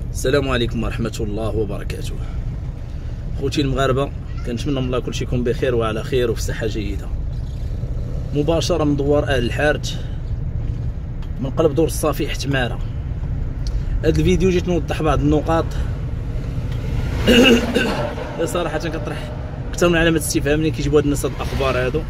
السلام عليكم ورحمة الله وبركاته. خوتي المغاربة، كنتمنى من الله كلشي يكون بخير وعلى خير وفي صحة جيدة. مباشرة من دوار أهل الحارث من قلب دور الصافي تمارة. هذا الفيديو جيت نوضح بعض النقاط صراحة كطرح أكثر من علامة استفهام ملي كيجيبوا هاد الناس هاد الأخبار هادو.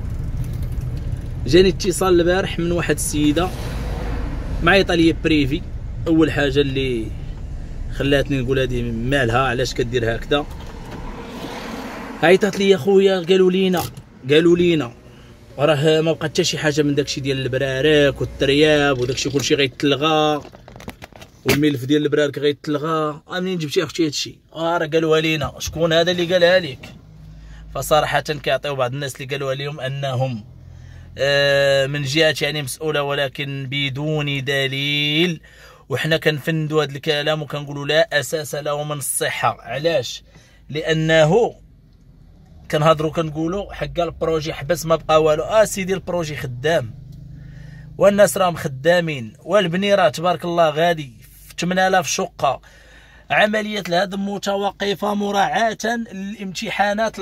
جاني اتصال البارح من واحد السيدة معيطة ليا بريفي. أول حاجة اللي خلاتني نقول هادي مالها، علاش كدير هكذا؟ عيطات لي خويا، قالوا لينا راه ما بقى حتى شي حاجه من داكشي ديال البرارك والترياب وداكشي كلشي غيتلغى، والملف ديال البرارك غيتلغى. منين جبتي اختي هادشي؟ راه قالوها لينا. شكون هذا اللي قالها لك؟ فصراحه كيعطيو بعض الناس اللي قالوها لهم انهم من جهات يعني مسؤوله ولكن بدون دليل، وحنا كنفندوا هذا الكلام وكنقولوا لا اساس له من الصحه. علاش؟ لانه كنهضروا كنقولوا حق البروجي حبس ما بقى والو. سيدي البروجي خدام والناس راهم خدامين، والبني راه تبارك الله غادي في 8000 شقه. عمليه الهدم متوقفه مراعاه للامتحانات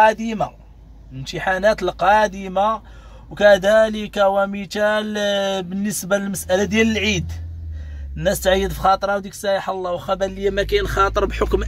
القادمه، وكذلك ومثال بالنسبه للمساله ديال العيد. الناس تعيد في خاطرها، وديك الساعه الله واخا بان ليا ما كاين خاطر بحكم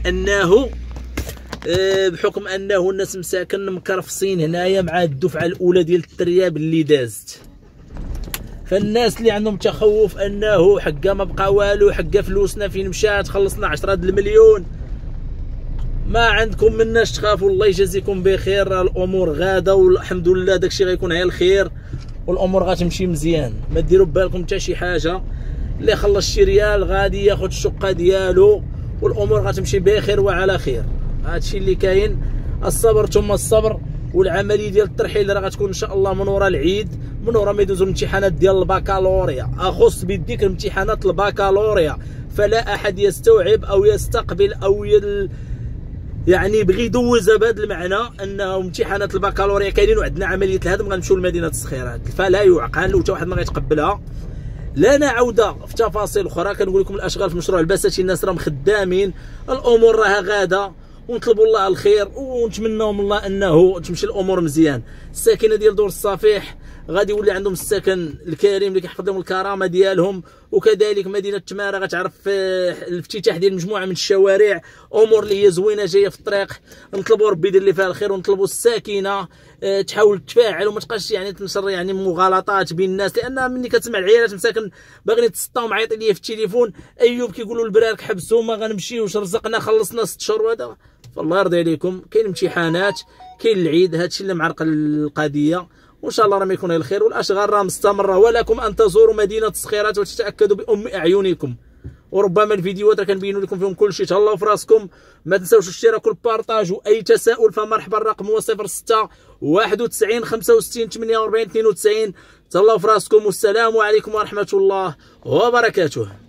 انه الناس مساكن مكرفصين هنايا مع الدفعه الاولى ديال الترياب اللي دازت. فالناس اللي عندهم تخوف انه حقا ما بقى والو، حقا فلوسنا فين مشات، خلصنا 10 المليون، ما عندكم مناش تخافوا. الله يجازيكم بخير. الامور غاده والحمد لله داكشي غيكون على الخير والامور غتمشي مزيان. ما ديروا ببالكم حتى شي حاجه. اللي خلص شي ريال غادي ياخذ الشقه ديالو والامور غتمشي بخير وعلى خير. هادشي اللي كاين. الصبر ثم الصبر. والعمليه ديال الترحيل راه غتكون ان شاء الله من ورا العيد، من ورا ما يدوزوا الامتحانات ديال البكالوريا. اخص بيديك الامتحانات البكالوريا، فلا احد يستوعب او يستقبل او يعني يبغي يدوزها بهذا المعنى انه امتحانات البكالوريا كاينين وعندنا عمليه الهدم غنمشيو لمدينه الصخيرات. فلا يعقل وحتى واحد ما غيتقبلها. لا نعود في تفاصيل اخرى. كنقول لكم الاشغال في مشروع البساتين الناس راهم خدامين، الامور راها غاده، ونطلبوا الله الخير ونتمنوا من الله انه تمشي الامور مزيان. الساكنه ديال دور الصفيح غادي يولي عندهم السكن الكريم اللي كيحفظ لهم الكرامه ديالهم، وكذلك مدينه تماره غتعرف الافتتاح ديال مجموعه من الشوارع، امور اللي هي زوينه جايه في الطريق. نطلبوا ربي يدير اللي فيها الخير، ونطلبوا الساكنه تحاول تفاعل وما تبقاش يعني تنشر يعني مغالطات بين الناس. لان ملي كتسمع العيالات مساكن باغيين يتسطاو معيطين ليا في التليفون، ايوب كيقولوا البرارك حبسوا ما غنمشيوش، رزقنا خلصنا 6 شهور. وهذا فالله يرضي عليكم. كاين امتحانات، كاين العيد، هادشي اللي معرقل القضيه، وان شاء الله راه ما يكون الخير. والاشغال راه مستمره، ولكم ان تزوروا مدينه الصخيرات وتتاكدوا بام اعينكم. وربما الفيديوهات راه كنبينوا لكم فيهم كل شيء. تهلاو في راسكم، ما تنساوش الاشتراك والبارطاج. واي تساؤل فمرحبا، الرقم هو 06 91 65 48 92. تهلاو في راسكم، والسلام عليكم ورحمه الله وبركاته.